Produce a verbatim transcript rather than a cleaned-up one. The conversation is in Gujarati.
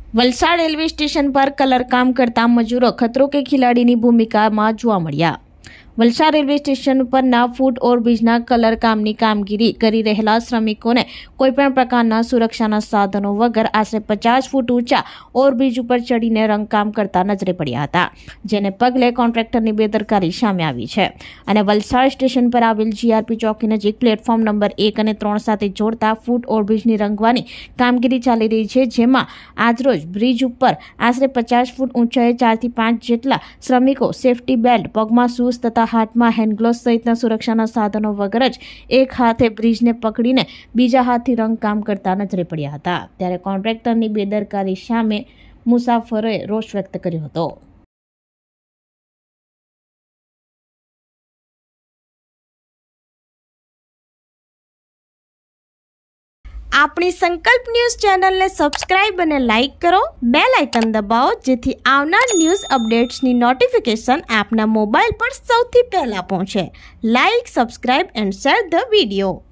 વલસાડ રેલવે સ્ટેશન પર કલર કામ કરતા મજૂરો ખતરો કે ખિલાડીની ભૂમિકામાં જોવા મળ્યા। વલસાડ રેલવે સ્ટેશન પરના ફૂટ ઓવરબ્રિજના કલર કામની કામગીરી કરી રહેલા શ્રમિકોને કોઈપણ પ્રકારના સુરક્ષાના સાધનો વગર આશરે પચાસ ફૂટ ઊંચા ઓવરબ્રિજ ઉપર ચડીને રંગકામ કરતા નજરે પડ્યા હતા, જેને પગલે કોન્ટ્રાક્ટરની બેદરકારી સામે આવી છે અને વલસાડ સ્ટેશન પર આવેલ જીઆરપી ચોકી નજીક પ્લેટફોર્મ નંબર એક અને ત્રણ સાથે જોડતા ફૂટ ઓવરબ્રિજની રંગવાની કામગીરી ચાલી રહી છે, જેમાં આજરોજ બ્રિજ ઉપર આશરે પચાસ ફૂટ ઊંચાઈએ ચારથી પાંચ જેટલા શ્રમિકો સેફટી બેલ્ટ, પગમાં શૂઝ તથા હાથમાં હેન્ડગ્લોવ્સ સહિતના સુરક્ષાના સાધનો વગર જ એક હાથે બ્રિજને પકડીને બીજા હાથથી રંગકામ કરતા નજરે પડ્યા હતા। ત્યારે કોન્ટ્રાક્ટરની બેદરકારી સામે મુસાફરોએ રોષ વ્યક્ત કર્યો હતો। આપણી સંકલ્પ ન્યૂઝ ચેનલને સબસ્ક્રાઇબ અને લાઇક કરો, બેલ આઇકન દબાવો જેથી આવનાર ન્યૂઝ અપડેટ્સની નોટિફિકેશન આપના મોબાઈલ પર સૌથી પહેલા પહોંચે। Like, subscribe and share the video.